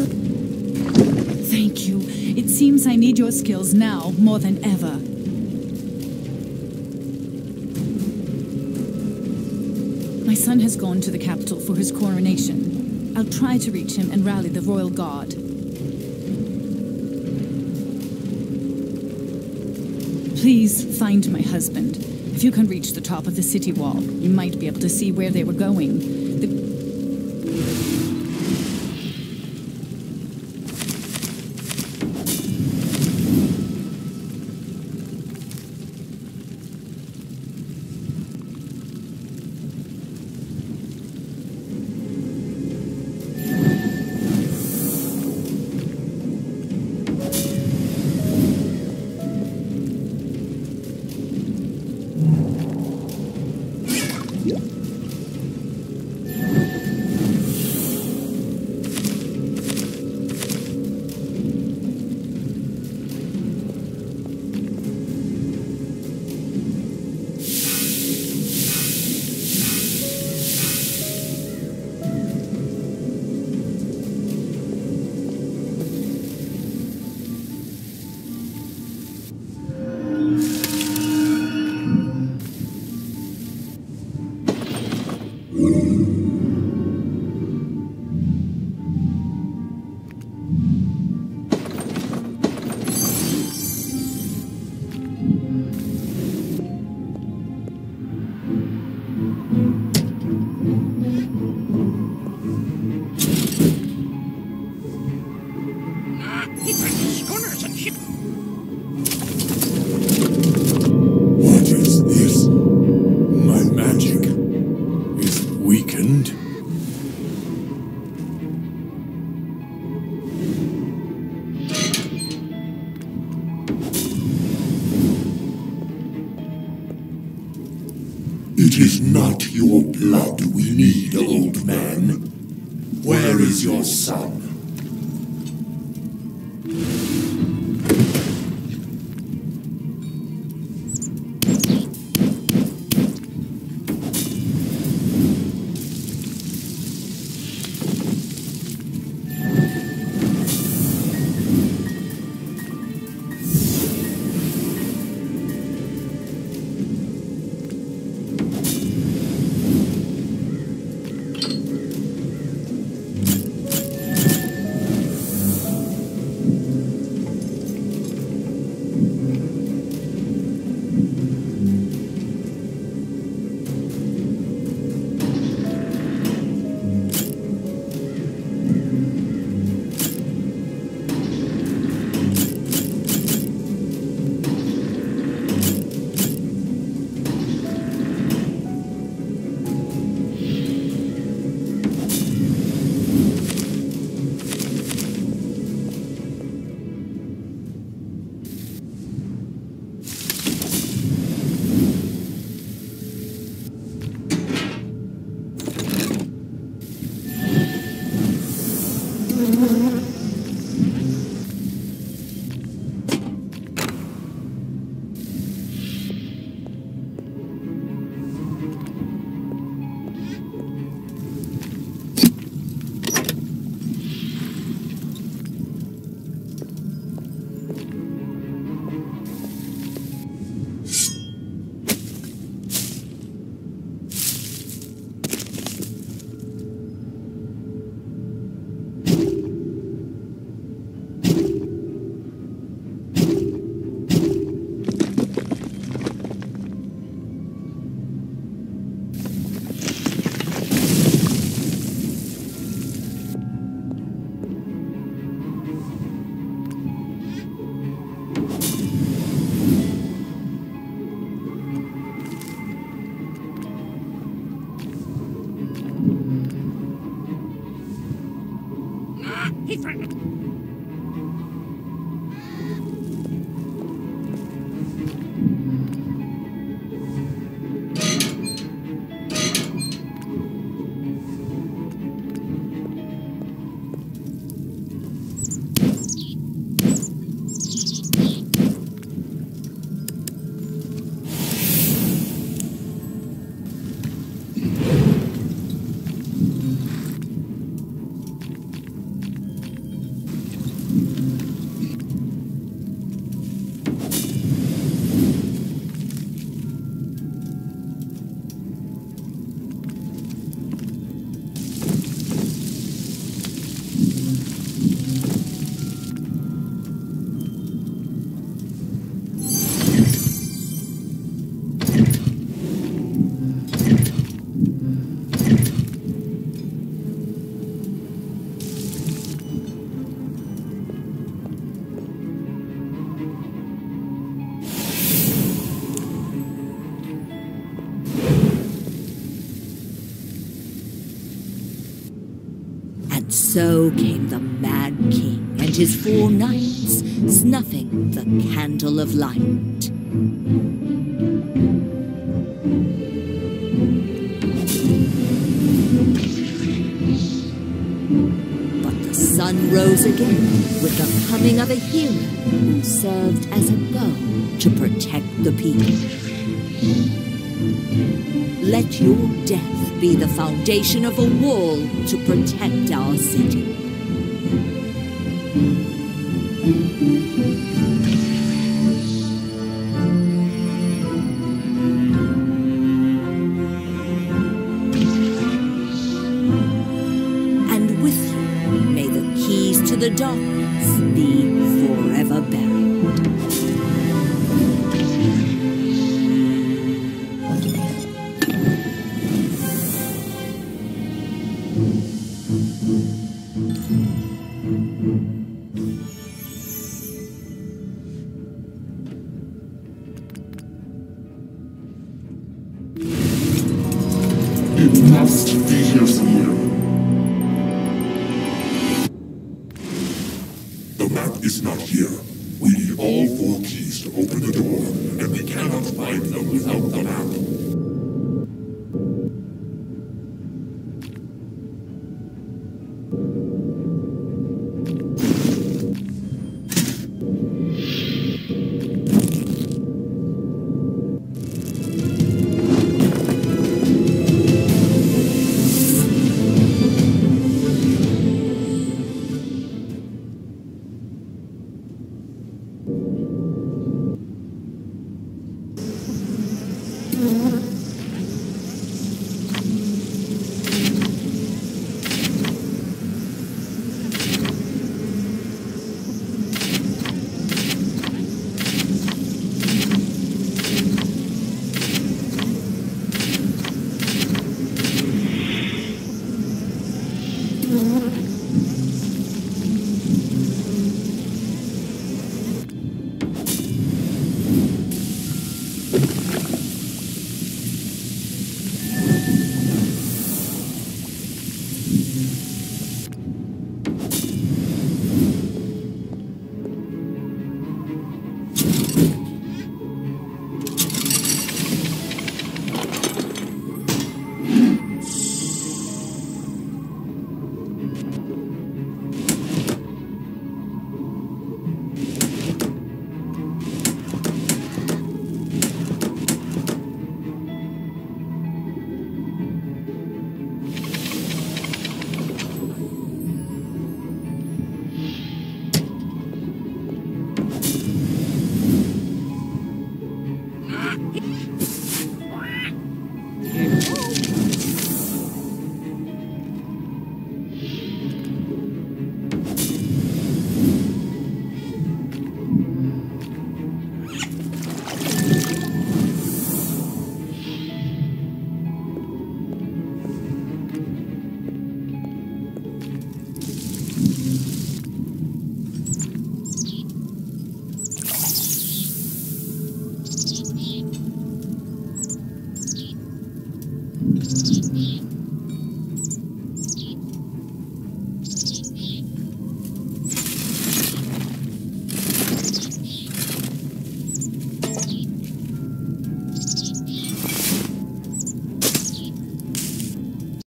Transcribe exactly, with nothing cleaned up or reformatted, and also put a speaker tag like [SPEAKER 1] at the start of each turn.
[SPEAKER 1] Thank you. It seems I need your skills now more than ever. My son has gone to the capital for his coronation. I'll try to reach him and rally the royal guard. Please find my husband. If you can reach the top of the city wall, you might be able to see where they were going. The
[SPEAKER 2] What is this? My magic is weakened. It is not your blood we need, old man. Where is your son?
[SPEAKER 3] So came the Mad King and his four knights, snuffing the candle of light. But the sun rose again with the coming of a hero who served as a bow to protect the people. Let your death be the foundation of a wall to protect our city. And with you, may the keys to the darkness be forever buried.
[SPEAKER 2] It must be here. The map is not here. We need all four keys to open the door, and we cannot find them without the map.
[SPEAKER 3] Mm-hmm.